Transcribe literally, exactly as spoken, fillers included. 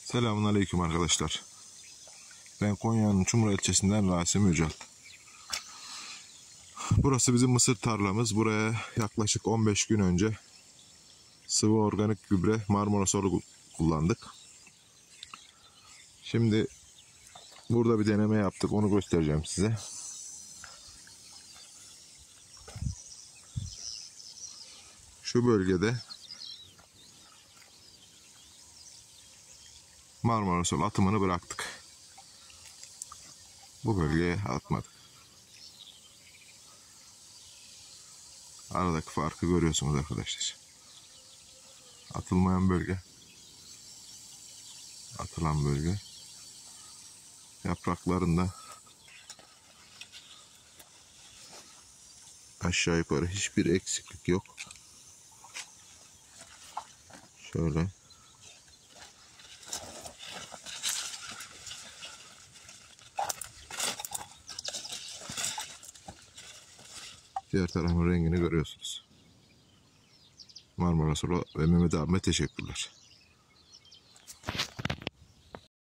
Selamünaleyküm arkadaşlar. Ben Konya'nın Çumra ilçesinden Rasim Yücel. Burası bizim mısır tarlamız. Buraya yaklaşık on beş gün önce sıvı organik gübre Marmarasol kullandık. Şimdi burada bir deneme yaptık. Onu göstereceğim size. Şu bölgede Marmarasol atımını bıraktık. Bu bölgeye atmadık. Aradaki farkı görüyorsunuz arkadaşlar. Atılmayan bölge, atılan bölge. Yapraklarında aşağı yukarı hiçbir eksiklik yok. Şöyle. Diğer tarafın rengini görüyorsunuz. Marmarasol'a ve Mehmet abime teşekkürler.